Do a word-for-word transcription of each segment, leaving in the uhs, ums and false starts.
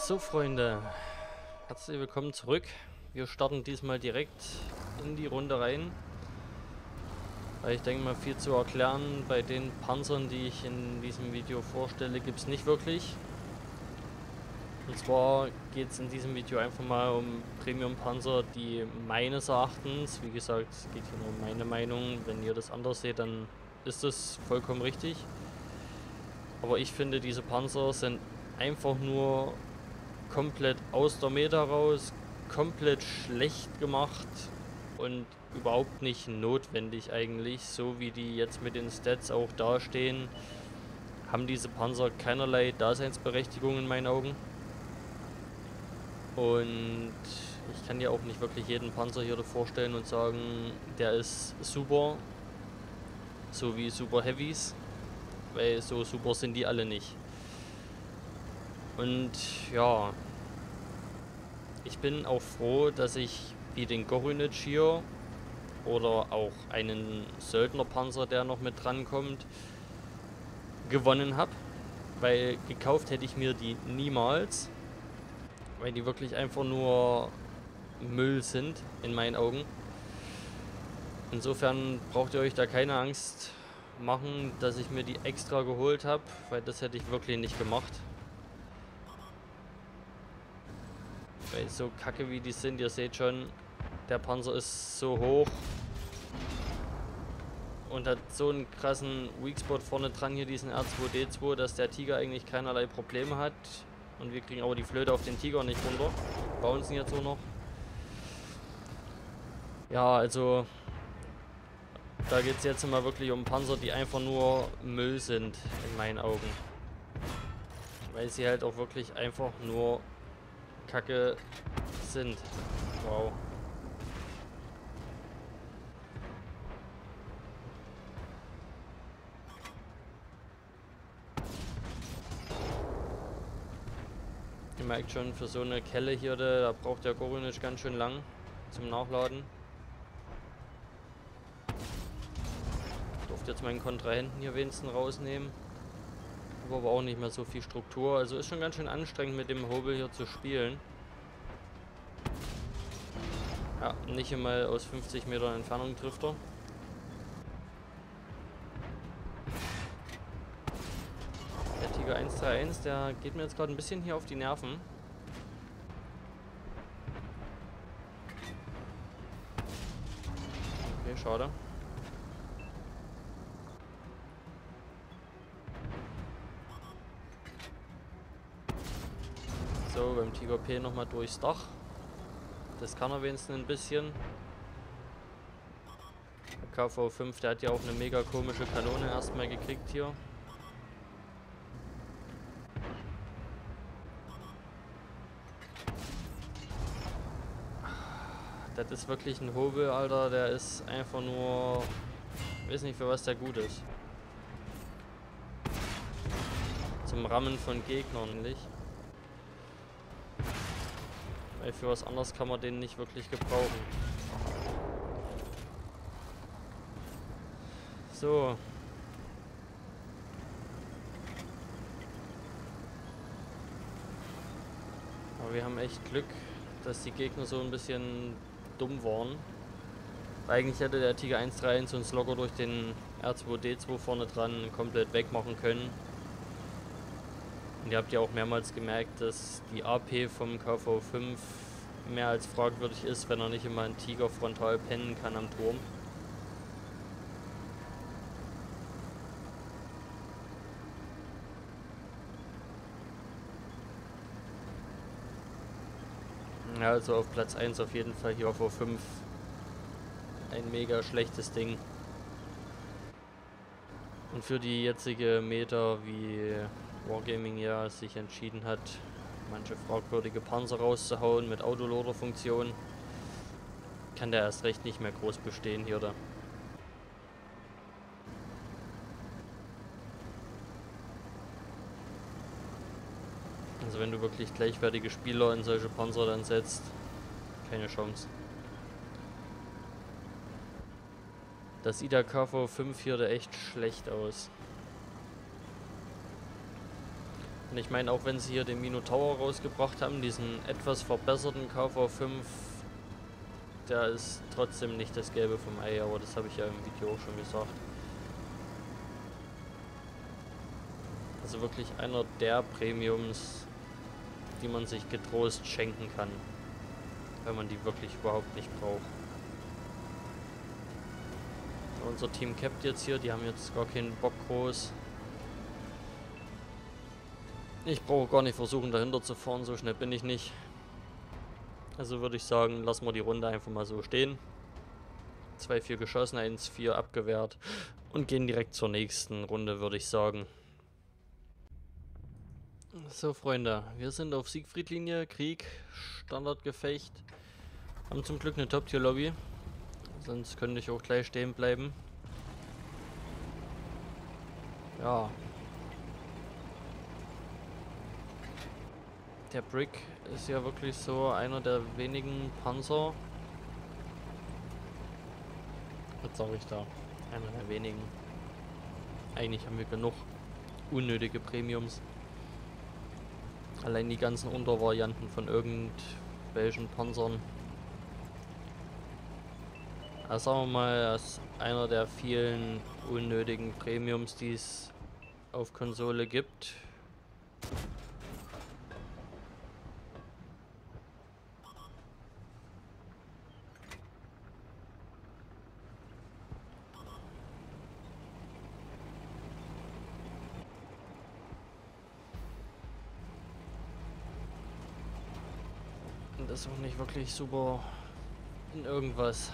So, Freunde, herzlich willkommen zurück. Wir starten diesmal direkt in die Runde rein. Weil ich denke mal, viel zu erklären bei den Panzern, die ich in diesem Video vorstelle, gibt es nicht wirklich. Und zwar geht es in diesem Video einfach mal um Premium-Panzer, die meines Erachtens, wie gesagt, es geht hier nur um meine Meinung, wenn ihr das anders seht, dann ist das vollkommen richtig. Aber ich finde, diese Panzer sind einfach nur komplett aus der Meta raus, komplett schlecht gemacht und überhaupt nicht notwendig eigentlich. So wie die jetzt mit den Stats auch dastehen, haben diese Panzer keinerlei Daseinsberechtigung in meinen Augen. Und ich kann ja auch nicht wirklich jeden Panzer hier vorstellen und sagen, der ist super, so wie Super Heavys, weil so super sind die alle nicht. Und ja, ich bin auch froh, dass ich wie den Gorunic hier oder auch einen Söldnerpanzer, der noch mit dran kommt, gewonnen habe, weil gekauft hätte ich mir die niemals, weil die wirklich einfach nur Müll sind in meinen Augen. Insofern braucht ihr euch da keine Angst machen, dass ich mir die extra geholt habe, weil das hätte ich wirklich nicht gemacht. Weil so kacke wie die sind, ihr seht schon, der Panzer ist so hoch und hat so einen krassen Weakspot vorne dran, hier diesen R zwei D zwei, dass der Tiger eigentlich keinerlei Probleme hat. Und wir kriegen aber die Flöte auf den Tiger nicht runter. Bouncen jetzt auch noch. Ja, also da geht es jetzt mal wirklich um Panzer, die einfach nur Müll sind, in meinen Augen. Weil sie halt auch wirklich einfach nur Kacke sind. Wow. Ihr merkt schon, für so eine Kelle hier, da braucht der Gorunic ganz schön lang zum Nachladen. Ich durfte jetzt meinen Kontrahenten hier wenigstens rausnehmen. Habe aber auch nicht mehr so viel Struktur. Also ist schon ganz schön anstrengend mit dem Hobel hier zu spielen. Ja, nicht einmal aus fünfzig Metern Entfernung trifft er. Der Tiger eins drei eins, der geht mir jetzt gerade ein bisschen hier auf die Nerven. Okay, schade. So, beim Tiger P nochmal durchs Dach. Das kann er wenigstens ein bisschen. Der K V fünf, der hat ja auch eine mega komische Kanone erstmal gekriegt hier. Das ist wirklich ein Hobel, Alter. Der ist einfach nur... Ich weiß nicht, für was der gut ist. Zum Rammen von Gegnern nicht. Weil für was anderes kann man den nicht wirklich gebrauchen. So. Aber wir haben echt Glück, dass die Gegner so ein bisschen dumm waren. Eigentlich hätte der Tiger eins drei eins uns locker durch den R zwei D zwei vorne dran komplett wegmachen können. Und ihr habt ja auch mehrmals gemerkt, dass die A P vom K V fünf mehr als fragwürdig ist, wenn er nicht immer einen Tiger frontal pennen kann am Turm. Ja, also auf Platz eins auf jeden Fall hier auf O fünf ein mega schlechtes Ding. Und für die jetzige Meta, wie Wargaming ja sich entschieden hat, manche fragwürdige Panzer rauszuhauen mit Autoloader-Funktion, kann der erst recht nicht mehr groß bestehen hier da. Also wenn du wirklich gleichwertige Spieler in solche Panzer dann setzt, keine Chance. Das sieht der K V fünf hier da echt schlecht aus. Und ich meine, auch wenn sie hier den Minotaur rausgebracht haben, diesen etwas verbesserten K V fünf, der ist trotzdem nicht das Gelbe vom Ei, aber das habe ich ja im Video auch schon gesagt. Also wirklich einer der Premiums, die man sich getrost schenken kann, wenn man die wirklich überhaupt nicht braucht. Unser Team capt jetzt hier, die haben jetzt gar keinen Bock groß. Ich brauche gar nicht versuchen dahinter zu fahren, so schnell bin ich nicht. Also würde ich sagen, lassen wir die Runde einfach mal so stehen. zwei vier geschossen, eins vier abgewehrt und gehen direkt zur nächsten Runde, würde ich sagen. So Freunde, wir sind auf Siegfried-Linie, Krieg, Standardgefecht. Haben zum Glück eine Top-Tier-Lobby, sonst könnte ich auch gleich stehen bleiben. Ja. Der Brick ist ja wirklich so einer der wenigen Panzer. Was sage ich da? Einer der wenigen. Eigentlich haben wir genug unnötige Premiums. Allein die ganzen Untervarianten von irgendwelchen Panzern. Also sagen wir mal, das ist einer der vielen unnötigen Premiums, die es auf Konsole gibt. Und das ist auch nicht wirklich super in irgendwas.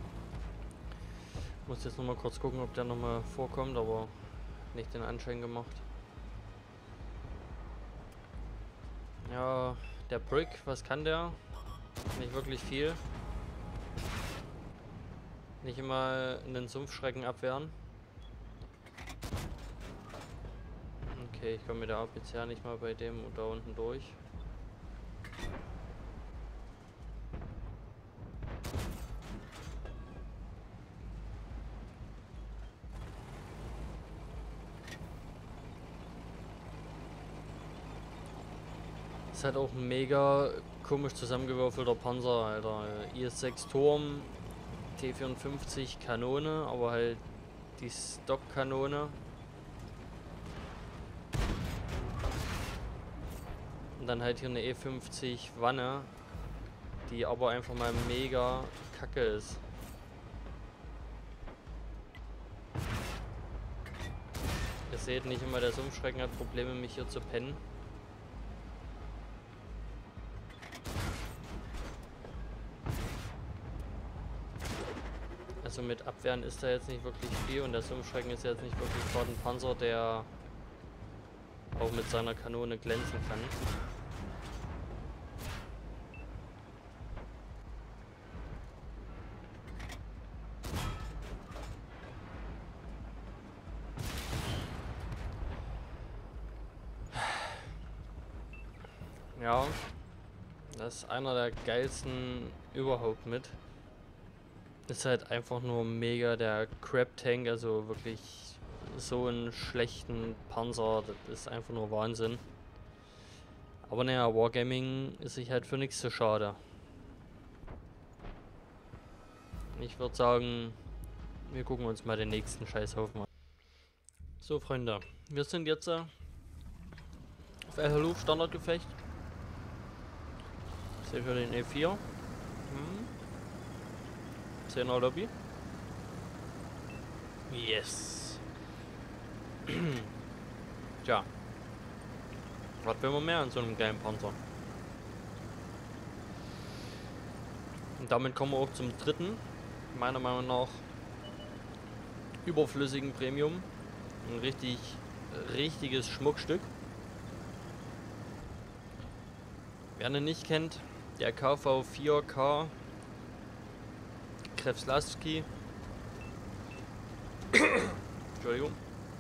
Ich muss jetzt noch mal kurz gucken, ob der noch mal vorkommt, aber nicht den Anschein gemacht. Ja, der Brick, was kann der? Nicht wirklich viel. Nicht immer einen Sumpfschrecken abwehren. Okay, ich komme mit der A P C nicht mal bei dem da unten durch. Ist halt auch ein mega komisch zusammengewürfelter Panzer, Alter. I S sechs Turm, T vierundfünfzig Kanone, aber halt die Stockkanone. Und dann halt hier eine E fünfzig Wanne, die aber einfach mal mega kacke ist. Ihr seht, nicht immer der Sumpfschrecken hat Probleme, mich hier zu pennen. Also mit Abwehren ist da jetzt nicht wirklich viel und der Sumpfschrecken ist jetzt nicht wirklich gerade ein Panzer, der auch mit seiner Kanone glänzen kann. Ja, das ist einer der geilsten überhaupt mit. Ist halt einfach nur mega der Crab-Tank, also wirklich so einen schlechten Panzer, das ist einfach nur Wahnsinn. Aber naja, Wargaming ist sich halt für nichts zu schade. Ich würde sagen, wir gucken uns mal den nächsten Scheißhaufen an. So Freunde, wir sind jetzt äh, auf El Haluf Standardgefecht. Sehe für den E vier. Hm. zehner Lobby. Yes. Tja. Was will man mehr an so einem geilen Panzer? Und damit kommen wir auch zum dritten, meiner Meinung nach überflüssigen Premium. Ein richtig, richtiges Schmuckstück. Wer ihn nicht kennt, der K V vier K Krewslawski. Entschuldigung.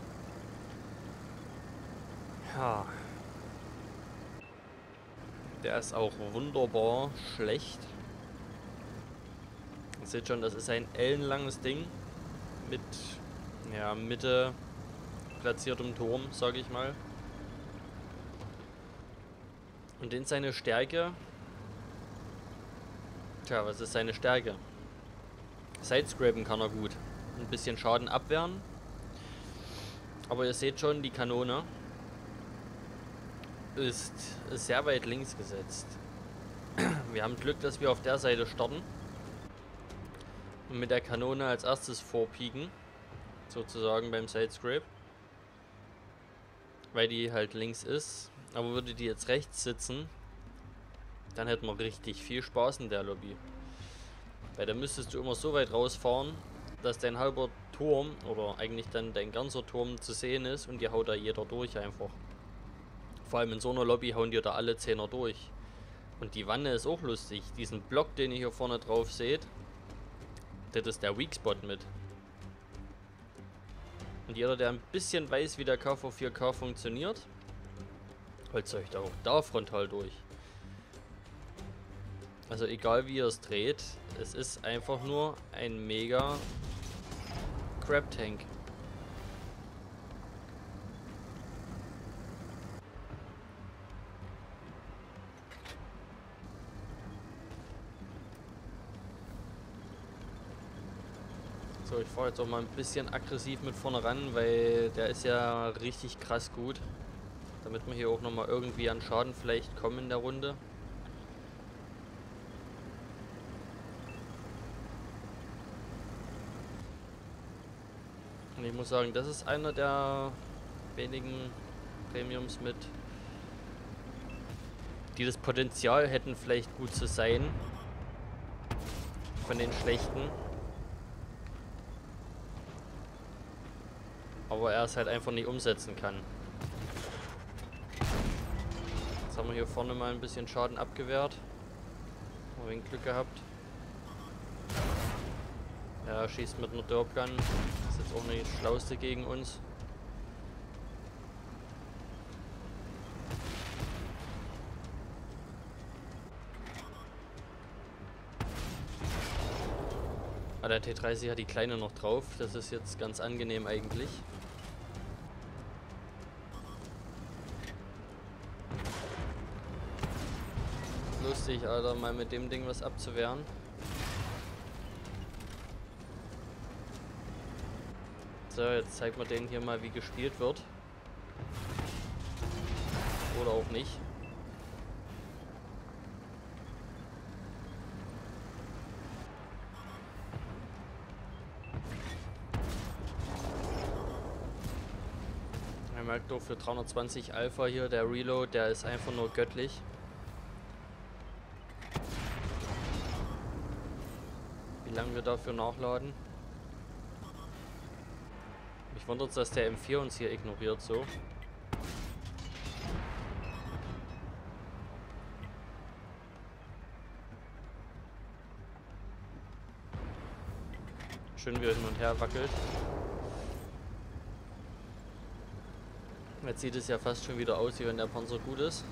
Ja. Der ist auch wunderbar schlecht. Ihr seht schon, das ist ein ellenlanges Ding. Mit ja, Mitte platziertem Turm, sage ich mal. Und in seine Stärke... Tja, was ist seine Stärke? Sidescrapen kann er gut. Ein bisschen Schaden abwehren. Aber ihr seht schon, die Kanone ist sehr weit links gesetzt. Wir haben Glück, dass wir auf der Seite starten. Und mit der Kanone als erstes vorpieken. Sozusagen beim Sidescrape. Weil die halt links ist. Aber würde die jetzt rechts sitzen, dann hätten wir richtig viel Spaß in der Lobby. Weil da müsstest du immer so weit rausfahren, dass dein halber Turm oder eigentlich dann dein ganzer Turm zu sehen ist und die haut da jeder durch einfach. Vor allem in so einer Lobby hauen dir da alle Zehner durch. Und die Wanne ist auch lustig. Diesen Block, den ihr hier vorne drauf seht, das ist der Weak Spot mit. Und jeder, der ein bisschen weiß, wie der K V vier K funktioniert, holt euch da auch da frontal durch. Also egal wie ihr es dreht, es ist einfach nur ein mega Crab Tank. So, ich fahre jetzt auch mal ein bisschen aggressiv mit vorne ran, weil der ist ja richtig krass gut. Damit wir hier auch nochmal irgendwie an Schaden vielleicht kommen in der Runde. Und ich muss sagen, das ist einer der wenigen Premiums mit, die das Potenzial hätten, vielleicht gut zu sein. Von den schlechten. Aber er es halt einfach nicht umsetzen kann. Jetzt haben wir hier vorne mal ein bisschen Schaden abgewehrt. Haben wir Glück gehabt. Ja, schießt mit einer Derpgun. Ist jetzt auch nicht das Schlauste gegen uns. Ah, der T dreißig hat die Kleine noch drauf. Das ist jetzt ganz angenehm eigentlich. Lustig, Alter, mal mit dem Ding was abzuwehren. So, jetzt zeigt man denen hier mal, wie gespielt wird. Oder auch nicht. Man merkt doch für dreihundertzwanzig Alpha hier, der Reload, der ist einfach nur göttlich. Wie lange wir dafür nachladen. Mich wundert es, dass der M vier uns hier ignoriert so. Schön wie er hin und her wackelt. Jetzt sieht es ja fast schon wieder aus, wie wenn der Panzer gut ist.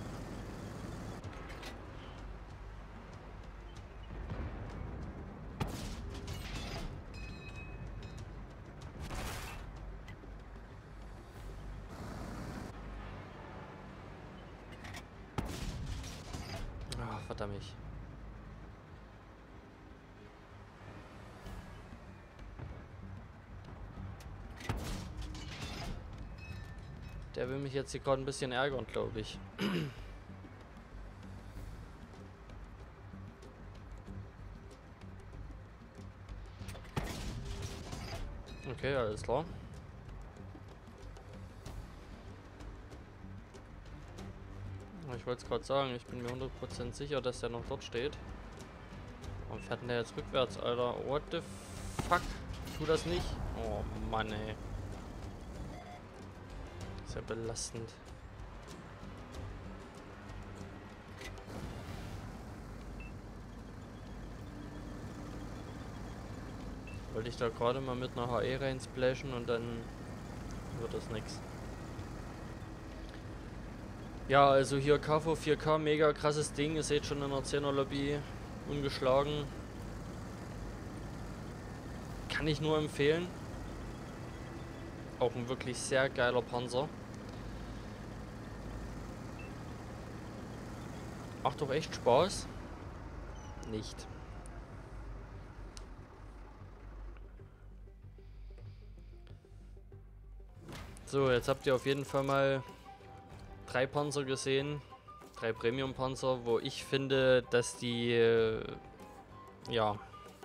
Ah, verdammt. Der will mich jetzt hier gerade ein bisschen ärgern, glaube ich. Okay, alles klar. Ich wollte es gerade sagen, ich bin mir hundert Prozent sicher, dass der noch dort steht. Warum fährt denn der jetzt rückwärts, Alter? What the fuck? Tu das nicht. Oh Mann, ey. Ist ja belastend. Wollte ich da gerade mal mit einer H E rein splashen und dann wird das nix. Ja, also hier K V vier K, mega krasses Ding. Ihr seht schon in der zehner Lobby ungeschlagen. Kann ich nur empfehlen. Auch ein wirklich sehr geiler Panzer. Macht doch echt Spaß. Nicht. So, jetzt habt ihr auf jeden Fall mal drei Panzer gesehen. Drei Premium-Panzer, wo ich finde, dass die, äh, ja,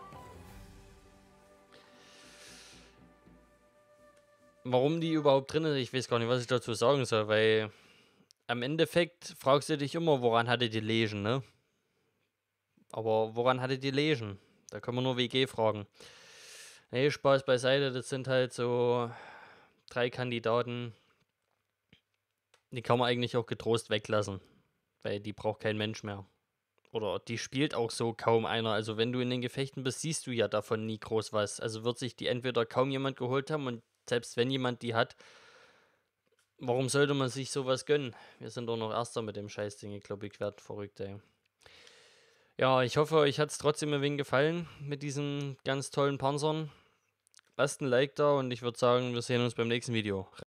warum die überhaupt drin sind, ich weiß gar nicht, was ich dazu sagen soll, weil am Endeffekt fragst du dich immer, woran hatte die Legion, ne? Aber woran hatte die Legion? Da können wir nur W G fragen. Nee, Spaß beiseite, das sind halt so drei Kandidaten, die kann man eigentlich auch getrost weglassen, weil die braucht kein Mensch mehr. Oder die spielt auch so kaum einer. Also wenn du in den Gefechten bist, siehst du ja davon nie groß was. Also wird sich die entweder kaum jemand geholt haben und selbst wenn jemand die hat, warum sollte man sich sowas gönnen? Wir sind doch noch Erster mit dem Scheißding. Ich glaube, ich werde verrückt, ey. Ja, ich hoffe, euch hat es trotzdem ein wenig gefallen mit diesen ganz tollen Panzern. Lasst ein Like da und ich würde sagen, wir sehen uns beim nächsten Video.